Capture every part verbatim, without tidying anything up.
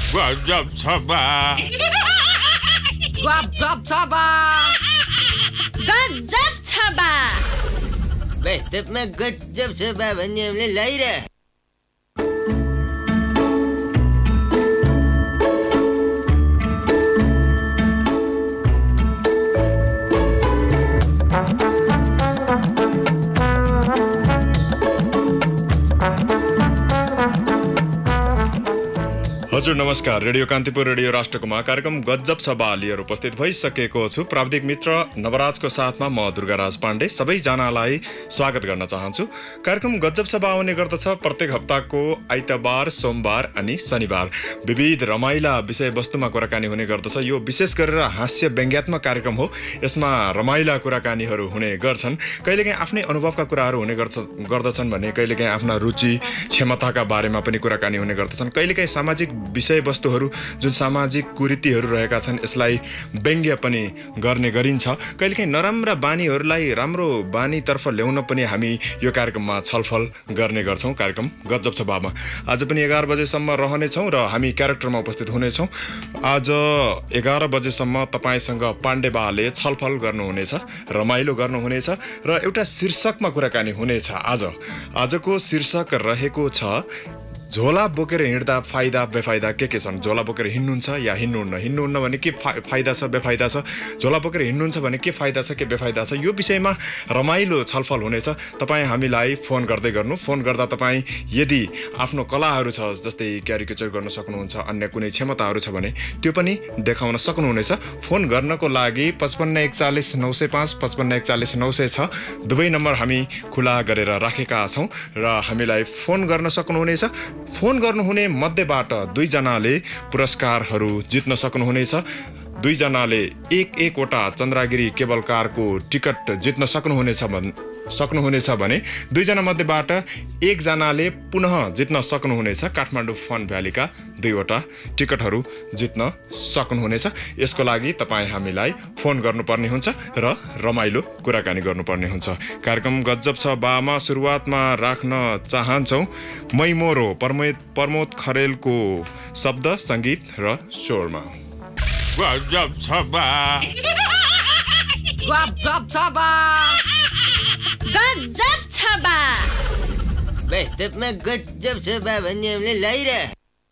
गजब छ बा गजब छ बा गजब छ बा वास्तवमा गजब छ बा भन्ने हामीले लगाइरह हजुर नमस्कार। रेडियो कान्तिपुर रेडियो राष्ट्रकुमार कार्यक्रम गजब छ बा लिएर उपस्थित भइसकेको छु। प्राविधिक मित्र नवराजको साथमा म दुर्गाराज पाण्डे सबैजनालाई स्वागत गर्न चाहन्छु। कार्यक्रम गजब छ बा आउने गर्दछ प्रत्येक हप्ताको आइतबार, सोमबार अनि शनिबार। विविध रमाइला विषयवस्तुमा कुराकानी हुने गर्दछ। यो विशेष गरेर हास्य व्यङ्ग्यात्मक कार्यक्रम हो। यसमा रमाइला कुराकानीहरू हुने गर्छन्। कहिलेकाहीँ आफ्नै अनुभवका कुराहरू हुने गर्छ गर्दछन् भने कहिलेकाहीँ आफ्ना रुचि क्षमताका बारेमा पनि कुराकानी हुने गर्दछन्। कहिलेकाहीँ सामाजिक विषयवस्तुहरू जुन सामाजिक कुरीतिहरू रहेका छन् यसलाई व्यङ्ग्य पनि गर्ने गरिन्छ। कहिलेकाहीँ नराम्रा बानीहरूलाई राम्रो बानीतर्फ ल्याउन पनि हामी यो कार्यक्रममा छलफल गर्ने गर्छौँ। कार्यक्रम गजब छ बामा आज पनि एघार बजेसम्म रहनेछौँ र हामी क्यारेक्टरमा उपस्थित हुनेछौँ। आज एघार बजेसम्म तपाईँसँग पाण्डे बाले छलफल गर्नुहुनेछ, रमाइलो गर्नुहुनेछ र एउटा शीर्षकमा कुराकानी हुनेछ। आज आजको शीर्षक रहेको छ झोला बोकेर हिँड्दा फाइदा बेफाइदा के के छन्। झोला बोकेर हिँड्नुहुन्छ या हिँड्नुहुन्न, हिँड्नुहुन्न भने के फाइदा छ बेफाइदा छ, झोला बोकेर हिँड्नुहुन्छ भने के फाइदा छ के बेफाइदा छ, यो विषयमा रमाइलो छलफल हुनेछ। तपाईँ हामीलाई फोन गर्दै गर्नु। फोन गर्दा तपाईँ यदि आफ्नो कलाहरू छ जस्तै क्यारिकेचर गर्न सक्नुहुन्छ, अन्य कुनै क्षमताहरू छ भने त्यो पनि देखाउन सक्नुहुनेछ। फोन गर्नको लागि पचपन्न एकचालिस नौ सय पाँच पचपन्न एकचालिस नौ सय छ दुवै नम्बर हामी खुला गरेर राखेका छौँ र हामीलाई फोन गर्न सक्नुहुनेछ। फोन गर्नुहुने मध्येबाट दुईजनाले पुरस्कारहरू जित्न सक्नुहुनेछ। दुईजनाले एक एकवटा चन्द्रगिरी केबल कारको टिकट जित्न सक्नुहुनेछ भन् सक्नुहुनेछ भने दुईजना मध्येबाट एकजनाले पुनः जित्न सक्नुहुनेछ काठमाडौँ फन भ्यालीका दुईवटा टिकटहरू जित्न सक्नुहुनेछ। यसको लागि तपाईँ हामीलाई फोन गर्नुपर्ने हुन्छ र रमाइलो कुराकानी गर्नुपर्ने हुन्छ। कार्यक्रम गजब छ बामा सुरुवातमा राख्न चाहन्छौँ मैमोरो प्रमोद प्रमोद खरेलको शब्द सङ्गीत र स्वरमा। गजब छ बा गजब छ बा गजब छ बा वास्तवमा गजब छ बा भन्ने हामीले लगाइरह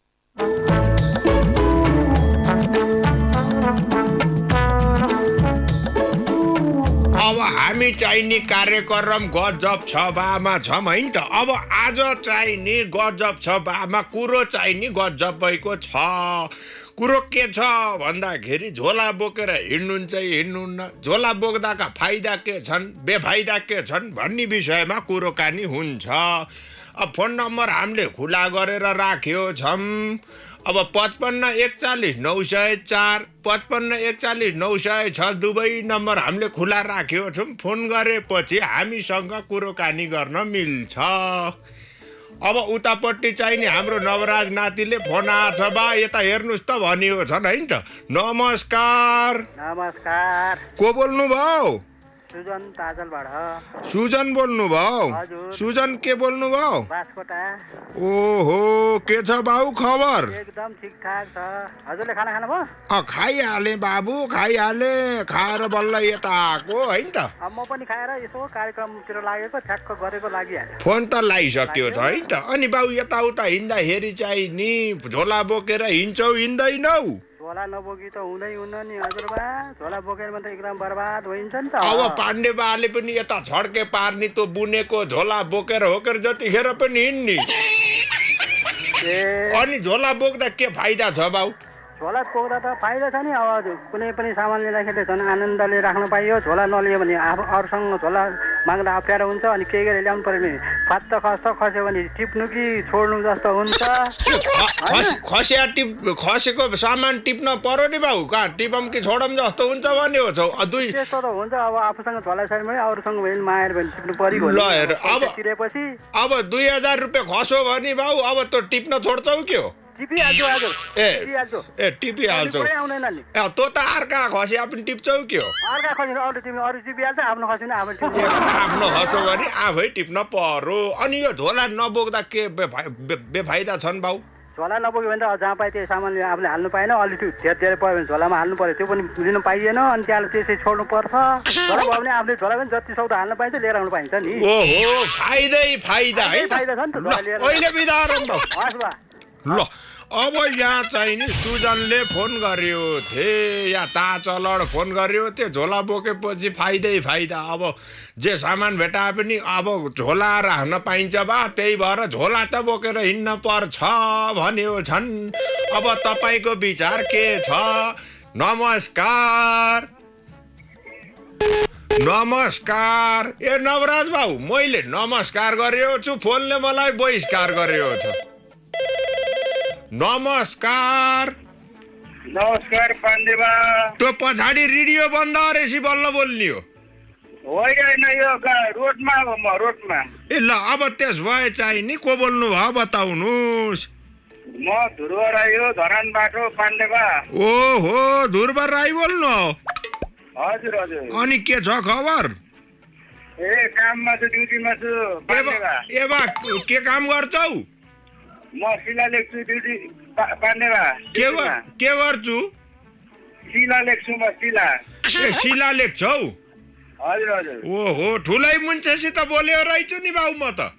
अब हामी चाहिने कार्यक्रम गजब छ बामा छौँ होइन त। अब आज चाहिने गजब छ बामा कुरो चाहिने गजब भएको छ। कुरो के छ भन्दाखेरि झोला बोकेर हिँड्नुहुन्छ हिँड्नुहुन्न, झोला बोक्दाका फाइदा के छन् बेफाइदा के छन् भन्ने विषयमा कुरोकानी हुन्छ। अब फोन नम्बर हामीले खुला गरेर राख्यो छौँ। अब पचपन्न एकचालिस नौ सय चार पचपन्न एकचालिस नौ सय छ दुवै नम्बर हामीले खुला राख्यो छौँ। फोन गरेपछि हामीसँग कुरोकानी गर्न मिल्छ। अब उतापट्टि चाहिँ नि हाम्रो नवराज नातिले फोन आछ बा यता हेर्नुहोस् त भनियो छन् होइन त। नमस्कार। नमस्कार। को बोल्नु भयो? सुजन ताजलबाट। सुजन बोल्नु भयो? सुजन के बोल्नु भयो? बासकोटा। ओहो के छ बाबु खबर? एकदम ठिकठाक छ। हजुरले खाना खानुभयो? अँ खाइहालेँ बाबु खाइहालेँ। खाएर बल्ल यता आएको होइन त। म पनि खाएर यसो कार्यक्रमतिर लागेको ठ्याक्क गरेको लागिहाल्यो। फोन त लगाइसक्यो छ है त। अनि बाबु यताउता हिँड्दाखेरि चाहिँ नि झोला बोकेर हिँड्छौ हिँड्दैनौ? झोला नबोकी त हुँदै हुन्न नि हजुरबा। झोला बोकेर त एकदम बर्बाद हुन्छ नि त। अब पाण्डे बाले पनि यता छड्के पार्ने त्यो बुनेको झोला बोकेर होकेर जतिखेर पनि हिँड्ने। अनि झोला बोक्दा के फाइदा छ बाउ? झोला बोक्दा त फाइदा छ नि। अब कुनै पनि सामान लिँदाखेरि झन् आनन्दले राख्न पाइयो। झोला नलियो भने आफू अरूसँग झोला माग्दा अप्ठ्यारो हुन्छ। अनि केही गरेर ल्याउनु पर्यो भने फात्त खस्छ खस्यो भने टिप्नु कि छोड्नु जस्तो हुन्छ। खसिया टिप खसेको सामान टिप्न पर्यो नि बाउ। कहाँ टिपम कि छोडम जस्तो हुन्छ भन्ने हो छौ। दुई त्यस्तो त हुन्छ। अब आफूसँग झोला छैन भने अरूसँग भने मागेर भने टिप्नु पर्यो। ल हेर अब तिरेपछि अब दुई हजार रुपियाँ खस्यो भने बाउ अब त टिप्न छोड्छौ के हो? टिपिहाल्छु हजुर। ए ए टिपिहाल्छौ। आउँदैन नि। ए तँ त अर्का खसिया पनि टिप्छौ के हो? अर्का खसिन अरू टिप्नु अरू टिपिहाल्छ। आफ्नो खसिन आफू टिप्नु। आफ्नो खस्यो भने आफै टिप्न पर्यो। अनि यो झोला नबोक्दा के बेफाइदा छन् बाउ? झोला नबोक्यो भने त जहाँ पाए त्यही सामान आफूले हाल्नु पाएन अलिक धेरै धेरै पऱ्यो भने झोलामा हाल्नु पर्यो त्यो पनि लिनु पाइएन अनि त्यहाँबाट त्यसै छोड्नु पर्छ झोला भयो भने आफूले झोला पनि जति सक्दो हाल्नु पाइन्छ लिएर आउनु पाइन्छ नि ओहो फाइदै फाइदा है फाइदा छ नि त झोला लिएर अहिले बिदा आरम्भ हस् बा ल अब यहाँ चाहिँ नि सुजनले फोन गर्यो थिए या ताचलड फोन गर्यो त्यो झोला बोकेपछि फाइदै फाइदा अब जे सामान भेटाए पनि अब झोला राख्न पाइन्छ बा त्यही भएर झोला त बोकेर हिँड्न पर्छ भन्यो छन् अब तपाईँको विचार के छ नमस्कार नमस्कार ए नवराज बाबु मैले नमस्कार गरेको छु फोनले मलाई बहिष्कार गरेको छ नमस्कार नमस्कार पाण्डेबा त्यो पछाडि रेडियो बन्द रहेछ बल्ल बोल्ने हो होइन यो रोडमा हो म रोडमा ए ल अब त्यस भए चाहिँ नि को बोल्नु भयो बताउनुहोस् म ध्रुव राई हो धरानबाट पाण्डेबा ओहो ध्रुव राई बोल्नु हो हजुर हजुर अनि के छ खबर ए काममा छु ड्युटीमा छु पाण्डेबा ए बा के काम गर्छौ म शिला लेख्छु ड्युटी पाण्डेबा के के गर्छु शिला लेख्छु म शिला ए शिला लेख्छौ हजुर हजुर ओहो ठुलै मान्छेसित बोल्यो रहेछु नि बाउ म त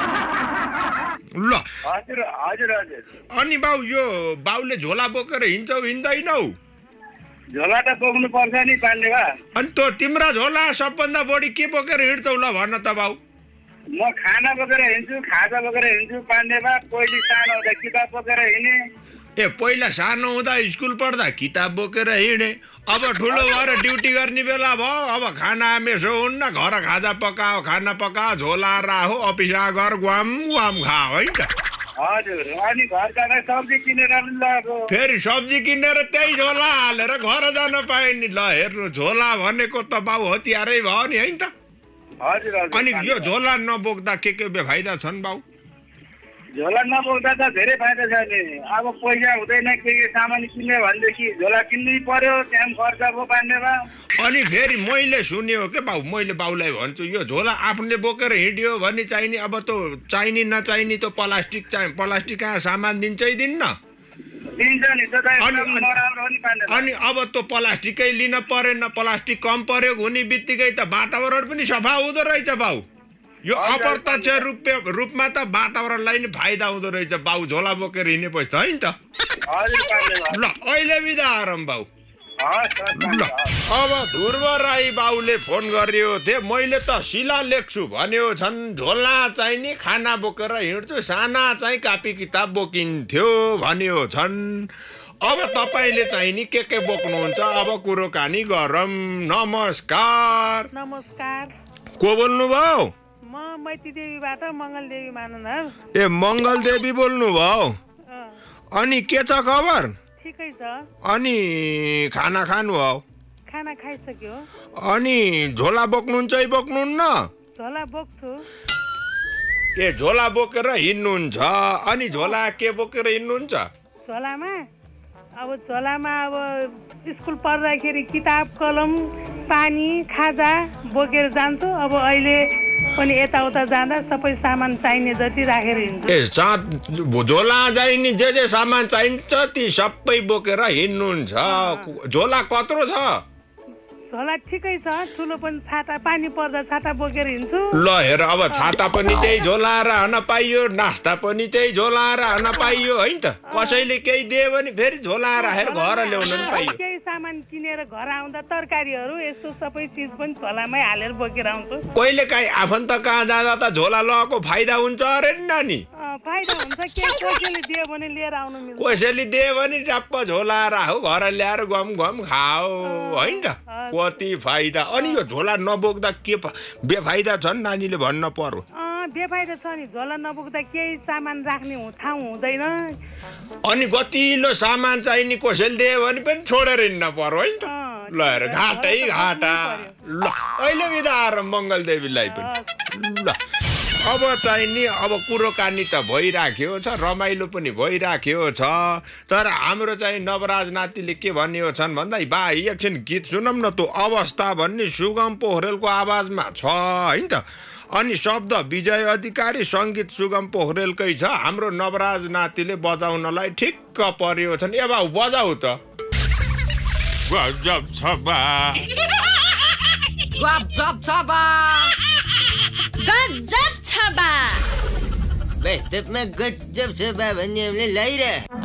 ल हजुर हजुर हजुर अनि बाउ यो बाउले झोला बोकेर हिँड्छौ हिँड्दैनौ झोला त बोक्नु पर्छ नि पाण्डेबा अनि त तिम्रा झोला सबभन्दा बढी के बोकेर हिँड्छौ ल भन त बाउ म खाना बोकेर हिँड्छु खाजा बोकेर हिँड्छु पाण्डेबा पहिले सानो हुँदा किताब बोकेर हिँडे ए पहिला सानो हुँदा स्कुल पढ्दा किताब बोकेर हिँडे अब ठुलो भएर ड्युटी गर्ने बेला भयो अब खाना मेसो हुन्न घर खाजा पकाओ खाना पकाओ झोला राहो अफिस घर गुवाम गुवाम खाओ है त हजुर अनि घर जाँदा सब्जी किनेर लगाएको फेरि सब्जी किनेर त्यही झोला हालेर घर जान पाए नि ल हेर्नु झोला भनेको त बाउ हतियारै भयो नि है त हजुर हजुर अनि यो झोला नबोक्दा के के बेफाइदा छन् बाउ झोला नबोक्दा त धेरै फाइदा छ नि अब पैसा हुँदैन के के सामान किन्ने भनेदेखि झोला किन्नै पर्यो त्यहाँ खर्च भयो पाण्डेबा अनि फेरि मैले सुन्यो के बाउ मैले बाउलाई भन्छु यो झोला आफूले बोकेर हिँड्यो भने चाहिने अब त चाहिने नचाहिने त प्लास्टिक चाहिँ प्लास्टिक कहाँ सामान दिन्छै दिन्न दिन्छ नि त नराम्रो नि पाण्डेबा अनि अब त प्लास्टिकै लिन परेन प्लास्टिक कम प्रयोग हुने बित्तिकै त वातावरण पनि सफा हुँदो रहेछ बाउ यो अप्रत्यक्ष रूप रूपमा त वातावरणलाई नि फाइदा हुँदो रहेछ बाउ झोला बोकेर हिँडेपछि त है नि त ल अहिले बिदा आरम बाउ ल अब ध्रुव राई बाउले फोन गर्यो थिए मैले त शिला लेख्छु भन्यो छन् झोला चाहिँ नि खाना बोकेर हिँड्छु साना चाहिँ कापी किताब बोकिन्थ्यो भन्यो छन् अब तपाईँले चाहिँ नि के के बोक्नुहुन्छ अब कुरोकानी गरौँ नमस्कार नमस्कार को बोल्नु भयो म मैती देवीबाट मङ्गल देवी मानन्दर ए मङ्गल देवी बोल्नु भयो अनि के छ खबर ठिकै छ अनि खाना खानु हो खाना खाइसक्यो अनि झोला बोक्नुहुन्छ है बोक्नुहुन्न झोला बोक्छु ए झोला बोकेर हिँड्नुहुन्छ अनि झोला के बोकेर हिँड्नुहुन्छ झोलामा अब झोलामा अब स्कुल पढ्दाखेरि किताब कलम पानी खाजा बोकेर जान्छु अब अहिले पनि यताउता जाँदा सबै सामान चाहिने जति राखेर हिँड्छु ए साथ झोला चाहिने जे जे सामान चाहिन्छ ती सबै बोकेर हिँड्नुहुन्छ झोला कत्रो छ झोला ठिकै छ ठुलो पनि छाता पानी पर्दा छाता बोकेर हिँड्छु ल हेर अब छाता पनि त्यही झोलाएर हान पाइयो नास्ता पनि त्यही झोलाएर हान पाइयो है त कसैले केही दियो भने फेरि झोला राखेर घर ल्याउन पनि पाइयो केही सामान किनेर घर आउँदा तरकारीहरू यस्तो सबै चिज पनि झोलामै हालेर बोकेर आउँछु कहिले काहीँ आफन्त कहाँ जाँदा त झोला लगेको फाइदा हुन्छ अरे नि नानी फाइदा हुन्छ के कसैले दियो भने लिएर आउनु मिल्छ कसैले दियो भने टप्प झोला राखौ घर ल्याएर गम गम खाओ है त कति फाइदा अनि यो झोला नबोक्दा के बेफाइदा छन् नानीले भन्न पर्यो बेफाइदा छ नि झोला नबोक्दा केही सामान राख्ने ठाउँ हुँदैन अनि गतिलो सामान चाहिने कसैले दियो भने पनि छोडेर हिँड्न पर्यो है त ल हेर घाटै घाटा ल अहिले बिदा आएर मङ्गल देवीलाई पनि ल अब चाहिँ नि अब कुरोकानी त भइराख्यो छ रमाइलो पनि भइराख्यो छ तर हाम्रो चाहिँ नवराज नातिले के भन्यो छन् भन्दा बा एकछिन गीत सुनौँ न त्यो अवस्था भन्ने सुगम पोखरेलको आवाजमा छ है त अनि शब्द विजय अधिकारी, सङ्गीत सुगम पोखरेलकै छ। हाम्रो नवराज नातिले बजाउनलाई ठिक्क पर्यो छन्। ए बाउ बजाउ त। गजब छ बा गजब छ बा गजब छ बा वास्तवमा गजब छ बा भन्ने हामीले लगाइरह।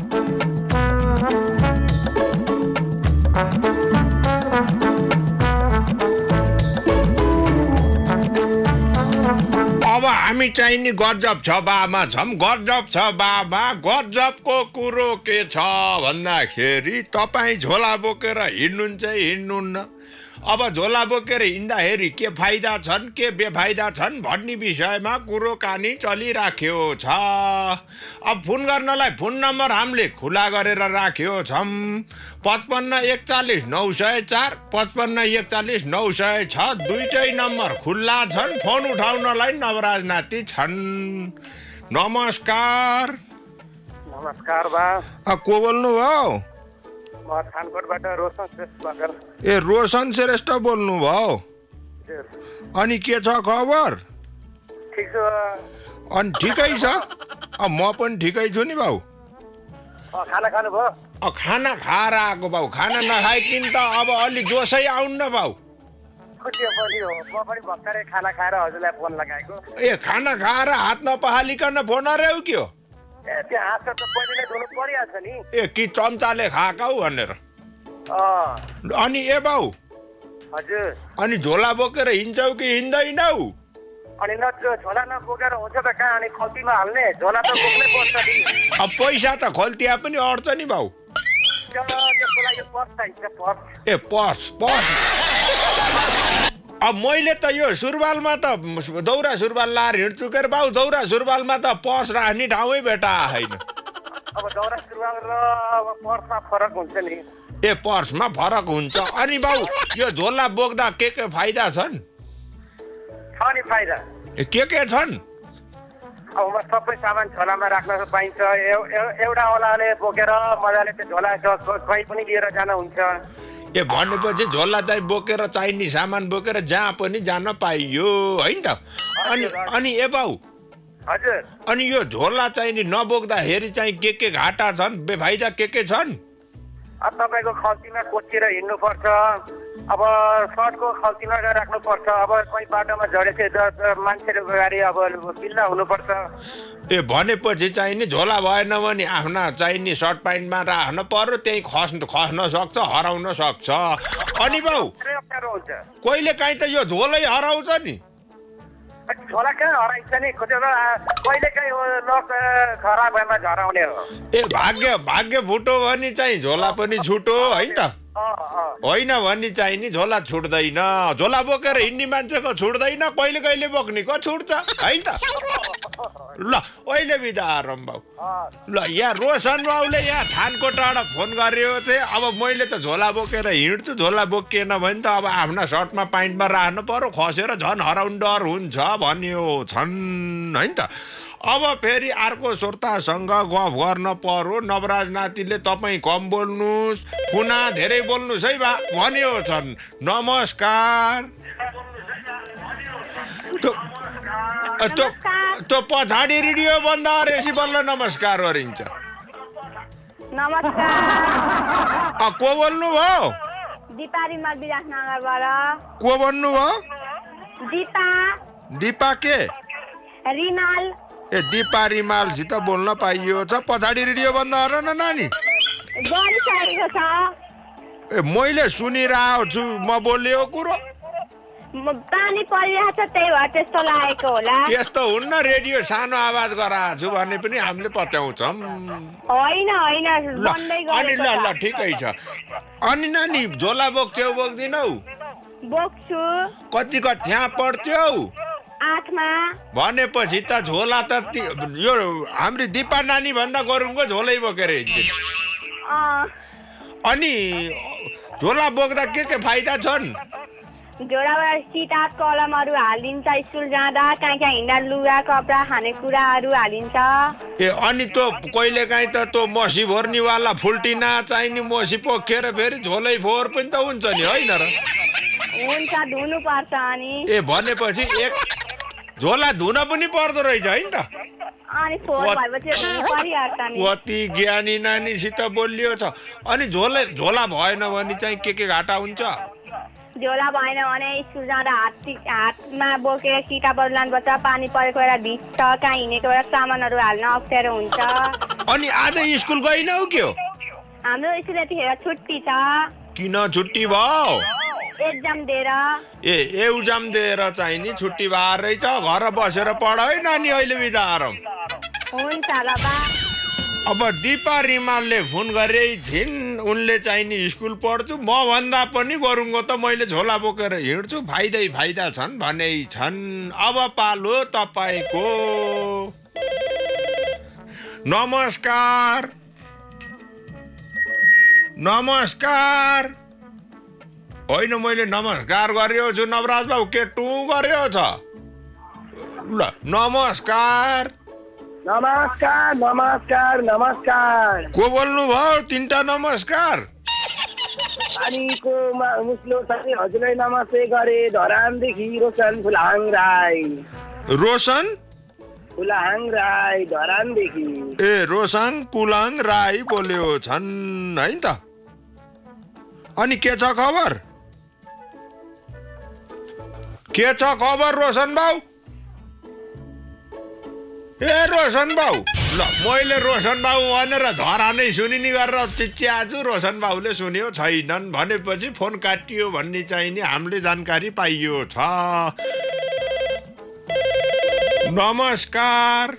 अब हामी चाहिँ नि गजब छ बामा छौँ। गजब छ बामा गजबको कुरो के छ भन्दाखेरि तपाईँ झोला बोकेर हिँड्नुहुन्छ हिँड्नुहुन्न। अब झोला बोकेर हिँड्दाखेरि के फाइदा छन् के बेफाइदा छन् भन्ने विषयमा कुरोकानी चलिराख्यो छ। अब फोन गर्नलाई फोन नम्बर हामीले खुला गरेर राख्यो छौँ। पचपन्न एकचालिस नौ सय चार पचपन्न एकचालिस नौ सय छ दुईटै नम्बर खुल्ला छन्। फोन उठाउनलाई नवराज नाति छन्। नमस्कार। नमस्कार बा। को बोल्नु भयो? म थानकोटबाट रोशन श्रेष्ठ बगर। ए रोशन श्रेष्ठ बोल्नु भयो? अनि के छ खबर? ठिक छ। अनि ठिकै छ? अब म पनि ठिकै छु नि भाउ। खाना खानुभयो? अब खाना खाएर आएको भाउ। खाना नखाइकिन त अब अलि जोसै आउन्न भाउ। त्यो पनि हो, म पनि भर्खरै खाना खाएर हजुरलाई फोन लगाएको। ए खाना खाएर हात नपहालिकन फोन अऱ्यौ के हो? ए त्यो हात त पहिले नै धुनु परिहाल्छ नि। ए कि चम्चाले खाका हौ भनेर? अनि ए बाउ हजुर अनि झोला बोकेर हिँड्छौ कि हिँड्दैनौ? अनि न त्यो झोला नबोकेर हुन्छ त कहाँ? अनि खल्तीमा हाल्ने झोला त बोक्नै पर्छ नि। अब पैसा त खल्तिया पनि अट्छ नि भाउ। त्यसको लागि पर्स चाहिन्छ पर्स। ए पर्स पर्स अब मैले त यो सुरुवालमा त दौरा सुरुवाल लाएर हिँड्छु के बाउ। दौरा सुरुवालमा त पर्स राख्ने ठाउँै भेटा छैन। अब दौरा सुरुवाल र पर्समा फरक हुन्छ नि। ए पर्समा फरक हुन्छ। अनि बाउ यो झोला बोक्दा के के फाइदा छन्? छ नि फाइदा। ए के के छन्? अब सबै सामान झोलामा राख्न पाइन्छ। एउटा ओलाले बोकेर मजाले त्यो झोला कहीँ पनि लिएर जान हुन्छ। ए भनेपछि झोला चाहिँ बोकेर चाहिने सामान बोकेर जहाँ पनि जान पाइयो होइन त? अनि अनि ए बाउ हजुर अनि यो झोला चाहिँ नि नबोक्दाखेरि चाहिँ के के घाटा छन् बेफाइदा के के छन्? अब तपाईँको खल्तीमा कोचिएर हिँड्नुपर्छ। अब सर्टको खल्तीमा राख्नुपर्छ। अब कोही बाटोमा झरेको मान्छेको गाडी अब बिल्ला हुनुपर्छ। ए भनेपछि चाहिँ नि झोला भएन भने आफ्ना चाहिने सर्ट प्यान्टमा राख्न पर्यो। त्यही खस्न खस्न सक्छ हराउन सक्छ। अनि बाउ कहिले काहीँ त यो झोलै हराउँछ नि। झोला कहाँ हराइन्छ नि? कहिले काहीँ लक खराब भएमा झराउने हो। ए भाग्य भाग्य फुटो भने चाहिँ झोला पनि छुटो होइन त? होइन भने चाहिँ नि झोला छुट्दैन। झोला बोकेर हिँड्ने मान्छेको छुट्दैन। कहिले कहिले बोक्नेको छुट्छ होइन त? ल अहिले बिदा आरम बाउ। ल यहाँ रोशन बाउले यहाँ थानकोटबाट फोन गर्यो थिएँ। अब मैले त झोला बोकेर हिँड्छु। झोला बोकिएन भने त अब आफ्ना सर्टमा प्यान्टमा राख्नु पर्यो। खसेर झन् हराउने डर हुन्छ भन्यो छन् होइन त? अब फेरि अर्को श्रोतासँग गफ गर्न पर्यो। नवराज नातिले तपाईँ कम बोल्नुहोस्, पुना धेरै बोल्नुहोस् है बा भन्यो छन्। नमस्कार। त्यो पछाडि रेडियो बन्द गरेपछि बल्ल नमस्कार गरिन्छ। नमस्कार। को बोल्नु भयो? दिपा रिमाल विराटनगरबाट। को बोल्नु भयो? दिपा। दिपा के? रिमाल। ए दिपा रिमालसित बोल्न पाइयो छ। पछाडि रेडियो बन्द गर न नानी। गरिसकेको छ। ए मैले सुनिरहेको छु म बोलेको कुरो। पानी परिरहेको छ त्यही भएर त्यस्तो लागेको होला। त्यस्तो हुन्न। रेडियो सानो आवाज गराएको छु भने पनि हामीले पत्याउँछौँ। होइन होइन बन्दै गरेको छ। अनि ल ल ठिकै छ। अनि नानी झोला बोक्छौ बोक्दिनौ? बोक्छु। कति कक्षा पढ्थ्यौ? आठमा। भनेपछि त झोला त यो हाम्रो दिपा नानी भन्दा गरुङको झोलै बोकेर हिँड्छ। अनि झोला बोक्दा के के फाइदा छन्? झोलाबाट किताब कलमहरू हालिन्छ। स्कुल जाँदा कहीँ कहीँ हिँड्दा लुगा कपडा खानेकुराहरू हालिन्छ। ए अनि त कहिले काहीँ त त्यो मसी भर्नेवाला फुल्टिना चाहिने मसी पोखेर फेरि झोलै फोहोर पनि त हुन्छ नि होइन र? हुन्छ धुनु पर्छ। अनि ए भनेपछि एक झोला धुन पनि पर्दो रहेछ है नि त अनि फोहोर भएपछि धुनु परिहाल्छ नि कति ज्ञानी नानीसित बोलियो छ अनि झोला झोला भएन भने चाहिँ के के घाटा हुन्छ झोला भएन भने स्कुल जाँदा हात हातमा बोकेर किताबहरू लानुपर्छ पानी परेको बेला भिज्छ कहाँ हिँडेको बेला सामानहरू हाल्न अप्ठ्यारो हुन्छ अनि आज स्कुल गइनौ के हो हाम्रो स्कुल यतिखेर छुट्टी छ किन छुट्टी भयो एक्जाम दिएर ए एक्जाम दिएर चाहिँ नि छुट्टी भएर रहेछ घर बसेर पढ है नानी अहिले बिदा आराम हुन्छ ल बा अब दिपा रिमालले फोन गरे छिन् उनले चाहिँ नि स्कुल पढ्छु म भन्दा पनि गरुङ्गो त मैले झोला बोकेर हिँड्छु फाइदै फाइदा छन् भने छन् अब पालो तपाईको नमस्कार नमस्कार होइन मैले नमस्कार गरेको छु नवराज बाबु के टु गर्यो छ ल नमस्कार नमस्कार नमस्कार नमस्कार को बोल्नु भयो तिनटा नमस्कार पानीको मुस्लो साथी हजुरलाई नमस्ते गरे धरानदेखि रोशन फुलाहाङ राई रोशन फुलाहाङ राई धरानदेखि ए रोशन कुलाङ राई बोल्यो छन् है त अनि के छ खबर के छ खबर रोशन बाउ ए रोशन बाउ ल मैले रोशन बाउ भनेर धरा नै सुनिनी गरेर चिच्याछु रोशन बाउले सुन्यो छैनन् भनेपछि फोन काटियो भन्ने चाहिँ नि हामीले जानकारी पाइयो छ नमस्कार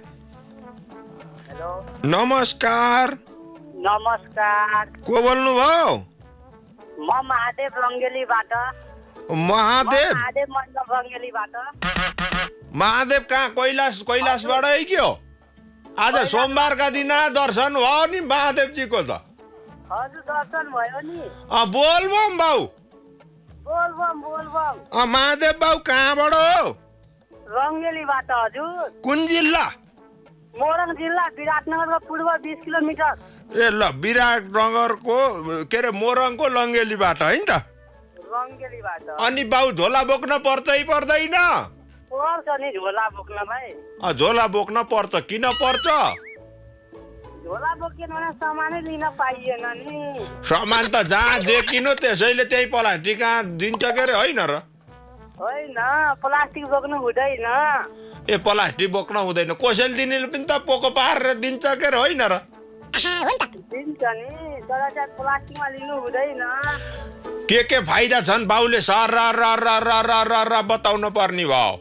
नमस्कार नमस्कार को बोल्नु भयो म महादेव रङ्गेलीबाट महादेव महादेव मण्डप रङ्गेलीबाट महादेव कहाँ कैलाश कैलाशबाट है के हो आज सोमबारका दिन दर्शन भयो नि महादेवजीको त हजुर दर्शन भयो नि अँ बोलबम बाउ बोलबम बोलबम अँ महादेव बाउ कहाँबाट हो रङ्गेलीबाट हजुर कुन जिल्ला मोरङ जिल्ला विराटनगरको पूर्व बिस किलोमिटर ए ल विराटनगरको के अरे मोरङको लङ्गेलीबाट है नि त रङ्गेलीबाट अनि बाउ झोला बोक्न पर्छ पर्दैन पर्छ नि झोला बोक्न भाइ अँ झोला बोक्न पर्छ किन पर्छ झोला बोकेन भने सामानै लिन पाइएन नि सामान त जहाँ जे किनो त्यसैले त्यही प्लास्टिक कहाँ दिन्छ के अरे होइन र होइन प्लास्टिक बोक्नु हुँदैन ए प्लास्टिक बोक्न हुँदैन कसैले दिने पनि त पोको पारेर दिन्छ के अरे होइन र दिन्छ नि तर चाहिँ प्लास्टिकमा लिनु हुँदैन के के फाइदा छन् बाउले सर र र र र र र बताउनु पर्ने भयो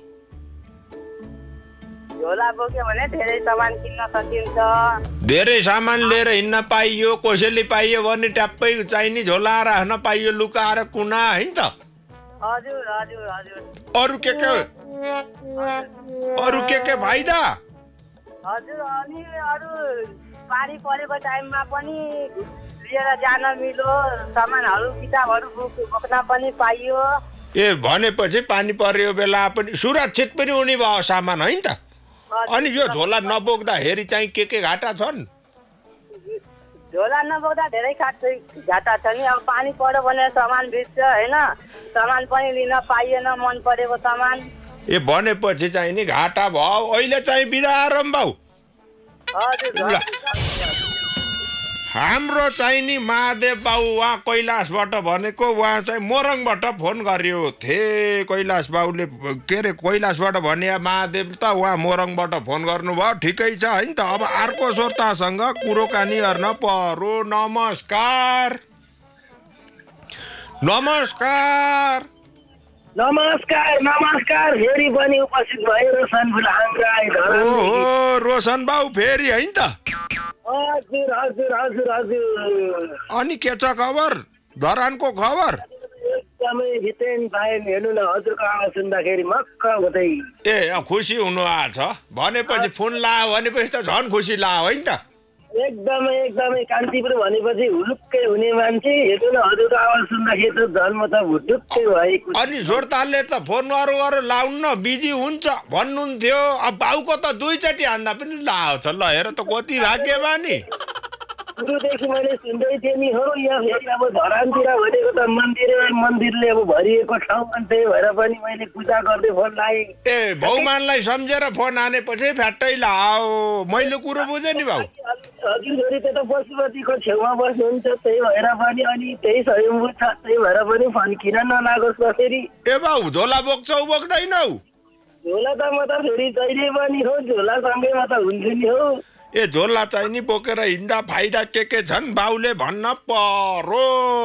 झोला बोक्यो भने धेरै सामान किन्न सकिन्छ धेरै सामान लिएर हिँड्न पाइयो कसैले पाइयो भने ट्याप्पै चाहिने झोला राख्न पाइयो लुकाएर कुना है नि त हजुर हजुर हजुर अरू के के अरू के के फाइदा हजुर अनि अरू पानी परेको टाइममा पनि लिएर जान मिलो सामानहरू किताबहरू बोक्न पनि पाइयो ए भनेपछि पानी पर्यो बेला पनि सुरक्षित पनि हुने भयो सामान है नि त अनि यो झोला नबोक्दाखेरि चाहिँ के के घाटा छन् झोला नबोक्दा धेरै घाटा छ नि अब पानी पर्यो भने सामान भिज्छ होइन सामान पनि लिन पाइएन मन परेको सामान ए भनेपछि चाहिँ नि घाटा भयो अहिले चाहिँ बिदा आराम बाउ हजुर हाम्रो चाहिँ नि महादेव बाउ उहाँ कैलाशबाट भनेको उहाँ चाहिँ मोरङबाट फोन गर्यो थिए कैलाश बाउले के अरे कैलाशबाट भने महादेव त उहाँ मोरङबाट फोन गर्नुभयो ठिकै छ है नि त अब अर्को श्रोतासँग कुरोकानी गर्न पर्यो नमस्कार नमस्कार नमस्कार नमस्कार फेरि पनि उपस्थित भयो रोशन फुलाहाङ राई ओहो रोशन बाउ फेरि है नि त हजुर हजुर हजुर हजुर अनि के छ खबर धरानको खबर एकदमै हितेन भाइ हेर्नु न हजुरको आवाज सुन्दाखेरि मक्क हुँदै ए खुसी हुनु आछ भनेपछि फोन लायो भनेपछि त झन् खुसी लायो है नि त एकदमै एकदमै कान्तिपुर भनेपछि हुलुक्कै हुने मान्छे हेर्नु न हजुरको आवाज सुन्दाखेरि त झन् म त हुटुक्कै भएको अनि जोरतालले त फोन गरौँ गरौँ लाउनु बिजी हुन्छ भन्नुहुन्थ्यो अब बाउको त दुईचोटि हान्दा पनि लाओ छ ल हेर त कति भाग्यमानी सुरुदेखि मैले सुन्दै थिएँ नि हो यहाँ फेरि अब धरानतिर भनेको त मन्दिर मन्दिरले अब भरिएको ठाउँ अनि त्यही भएर पनि मैले पूजा गर्दै फोन लाएँ। ए भगवानलाई सम्झेर फोन हानेपछि फ्याट्टै लाओ मैले कुरो बुझेँ नि भाउ। हजुर छोरी त्यो त पशुपतिको छेउमा बस्नुहुन्छ त्यही भएर पनि अनि त्यही स्वयम्भू छ त्यही भएर पनि फोन किन नलागोस् कसरी। ए भाउ झोला बोक्छौ बोक्दैनौ? झोला त म त फेरि जहिले पनि हो झोलासँगै म त हुन्छु नि हो। ए झोला चाहिँ नि बोकेर हिँड्दा फाइदा के के छन् बाउले भन्न पर्यो।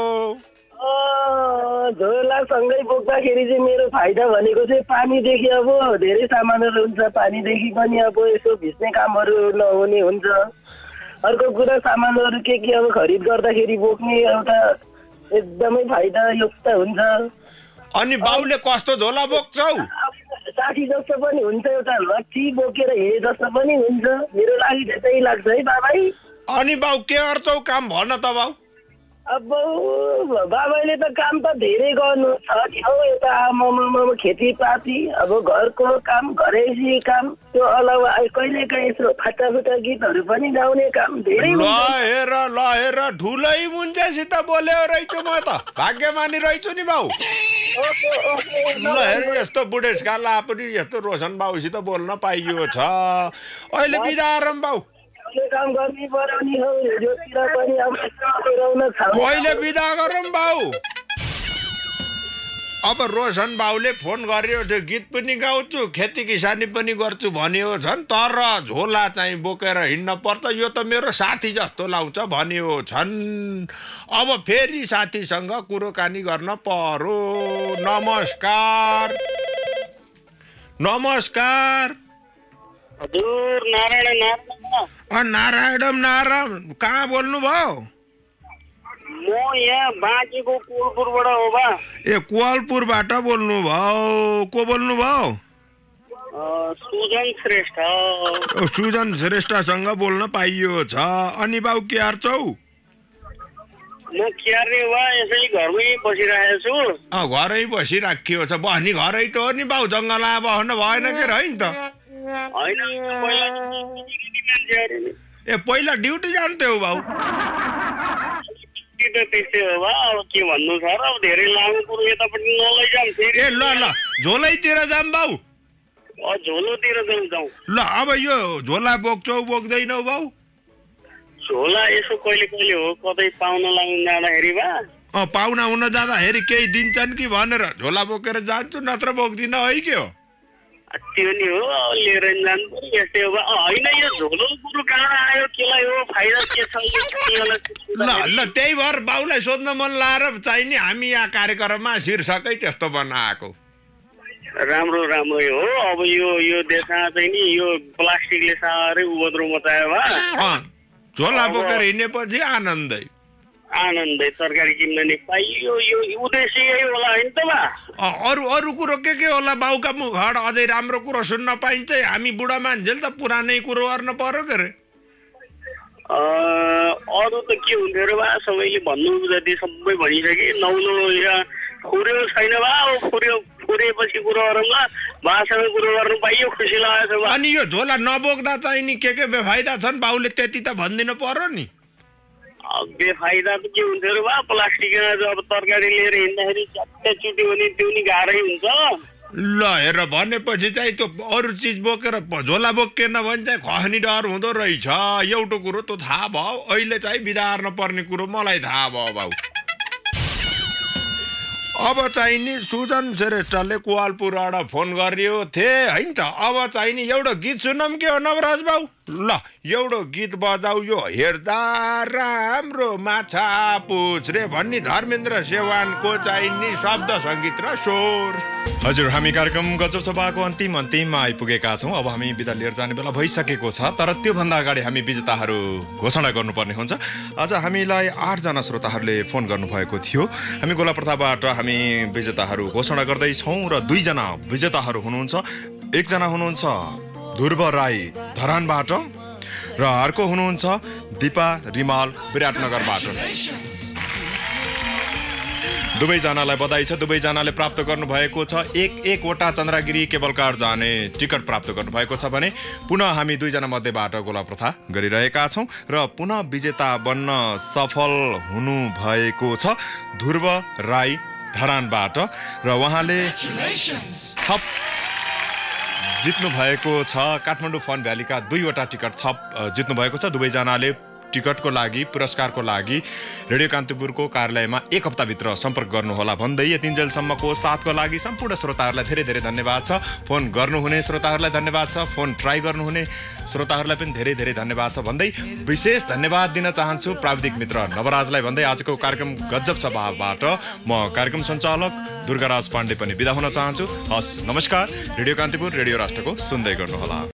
झोलासँगै बोक्दाखेरि चाहिँ मेरो फाइदा भनेको चाहिँ पानीदेखि अब धेरै सामानहरू हुन्छ पानीदेखि पनि अब यसो भिज्ने कामहरू नहुने हुन्छ। अर्को कुरा सामानहरू के के अब खरिद गर्दाखेरि बोक्ने एउटा एकदमै फाइदायुक्त हुन्छ। अनि बाउले कस्तो झोला बोक्छौ? साठी जस्तो पनि हुन्छ एउटा लट्ठी बोकेर हिँडे जस्तो पनि हुन्छ। मेरो लागि त्यही लाग्छ है बाबाई। अनि बाउ के गर्छौ काम भन त बाउ? अब बाबाले त काम त धेरै गर्नु छ नि हौ यता आमामा खेतीपाती अब घरको काम घरैसी काम त्यो अलावा कहिले काहीँ यसो फाटाफुटा गीतहरू पनि गाउने काम धेरै। ल हेर ल हेर ठुलै मुन्जेसित बोल्यो रहेछु म त भाग्यमानी रहेछु नि बाउ। ल हेर यस्तो बुढेसकाललाई पनि यस्तो रोशन बाउसित बोल्न पाइयो छ। अहिले बिदा गरौँ बाउ। काम गर्नै पर्यो नि हौ रेडियोतिर पनि अब अहिले बिदा गरौँ बाउ। अब रोशन बाउले फोन गर्यो त्यो गीत पनि गाउँछु खेती किसानी पनि गर्छु भन्यो छन् तर झोला चाहिँ बोकेर हिँड्न पर्छ यो त मेरो साथी जस्तो लाउँछ भन्यो छन्। अब फेरि साथीसँग कुरोकानी गर्न पर्यो। नमस्कार नमस्कार। हजुर नारायण नारायण नारायण नारायण कहाँ बोल्नु भयो? म यहाँ बाँकीको कोलपुरबाट हो बा। ए कोलपुरबाट बोल्नु भयो को बोल्नु भयो? सुजन श्रेष्ठ। सुजन श्रेष्ठसँग बोल्न पाइयो छ। अनि बाउ के हार्छौ? म क्यारे बा यसै घरमै बसिरहेको छु। अँ घरै बसिराखियो छ बस्ने घरै त हो नि बाउ जङ्गलमा बस्न भएन के होइन त? ए पहिला ड्युटी जान्थ्यौ बाउ? त्यस्तै हो बा अब के भन्नु छ र अब धेरै लामो कुरो यतापट्टि नलैजाम फेरि। ए ल ल झोलैतिर जाम बाउ। झोलोतिर जाउँ जाउँ। ल अब यो झोला बोक्छौ बोक्दैनौ बाउ? झोला यसो कहिले कहिले हो कतै पाहुना लाग्नु जाँदाखेरि बा। अँ पाहुना हुन जाँदाखेरि केही दिन्छन् कि भनेर झोला बोकेर जान्छु नत्र बोक्दिन है के हो? त्यो नि हो लिएर जानु पर्यो यस्तै हो होइन यो झोलो कुरो कहाँ आयो केलाई हो फाइदा के छ? ल ल त्यही भएर बाउलाई सोध्न मन लाएर चाहिँ नि हामी यहाँ कार्यक्रममा शीर्षकै त्यस्तो बनाएको। राम्रो राम्रो हो अब यो यो देशमा चाहिँ नि यो प्लास्टिकले साह्रै उपद्रो मचायो बा। झोला बोकेर हिँडेपछि आनन्दै आनन्दै तरकारी किन्न नि पाइयो यो उद्देश्य यही होला होइन त बा। अरू अरू कुरो के के होला बाउका मुखबाट अझै राम्रो कुरो सुन्न पाइन्छ? हामी बुढा मान्छेले त पुरानै कुरो गर्न पर्यो के अरे। अरू त के हुन्थ्यो र बा सबैले भन्नु जति सबै भनिसके नौलो यहाँ फुर्यो छैन बा अब फुर्यो फुरेपछि कुरो गरौँला बासँग कुरो गर्नु पाइयो खुसी लागेको छ। अनि यो झोला नबोक्दा चाहिँ नि के के बेफाइदा छन् बाउले त्यति त भनिदिनु पर्यो नि। बेफाइदा त के हुन्थ्यो र बा प्लास्टिकमा अब तरकारी लिएर हिँड्दाखेरि च्याट्टै चुट्यो भने त्यो नि गाह्रै हुन्छ। ल हेर भनेपछि चाहिँ त्यो अरू चिज बोकेर झोला बोकेन भने चाहिँ खस्ने डर हुँदो रहेछ। एउटा कुरो त थाहा भयो अहिले चाहिँ बिदा गर्न पर्ने कुरो मलाई थाहा भयो बाउ। अब चाहिँ नि सुजन श्रेष्ठले कोवालपुरबाट फोन गरियो थिए होइन त। अब चाहिँ नि एउटा गीत सुनौँ के हो नवराज बाउ? ल एउटा गीत बजाऊ यो हेर्दा राम्रो माछा पुछ रे भन्ने धर्मेन्द्र सेवानको चाहिँ नि शब्द सङ्गीत र स्वर। हजुर हामी कार्यक्रम गजब सभाको अन्तिम अन्तिममा आइपुगेका छौँ। अब हामी बिदा लिएर जाने बेला भइसकेको छ तर त्योभन्दा अगाडि हामी विजेताहरू घोषणा गर्नुपर्ने हुन्छ। आज हामीलाई आठजना श्रोताहरूले फोन गर्नुभएको थियो। हामी गोलाप्रथाबाट हामी विजेताहरू घोषणा गर्दैछौँ र दुईजना विजेताहरू हुनुहुन्छ। एकजना हुनुहुन्छ ध्रुव राई धरानबाट र अर्को हुनुहुन्छ दिपा रिमाल विराटनगरबाट। दुवैजनालाई बधाई छ। दुवैजनाले प्राप्त गर्नुभएको छ एक एकवटा चन्द्रगिरी केबल कार जाने टिकट प्राप्त गर्नुभएको छ भने पुनः हामी दुईजना मध्येबाट गोला प्रथा गरिरहेका छौँ र पुनः विजेता बन्न सफल हुनुभएको छ ध्रुव राई धरानबाट र उहाँले थप जित्नु भएको छ काठमाडौँ फन भ्यालीका दुईवटा टिकट थप जित्नु भएको छ। दुवैजनाले टिकटको लागि पुरस्कारको लागि रेडियो कान्तिपुरको कार्यालयमा एक हप्ताभित्र सम्पर्क गर्नुहोला भन्दै यतिन्जेलसम्मको साथको लागि सम्पूर्ण श्रोताहरूलाई धेरै धेरै धन्यवाद छ। फोन गर्नुहुने श्रोताहरूलाई धन्यवाद छ, फोन ट्राई गर्नुहुने श्रोताहरूलाई पनि धेरै धेरै धन्यवाद छ भन्दै विशेष धन्यवाद दिन चाहन्छु प्राविधिक मित्र नवराजलाई भन्दै आजको कार्यक्रम गजब सभाबाट म कार्यक्रम सञ्चालक दुर्गाराज पाण्डे पनि बिदा हुन चाहन्छु। हस् नमस्कार। रेडियो कान्तिपुर रेडियो राष्ट्रको सुन्दै गर्नुहोला।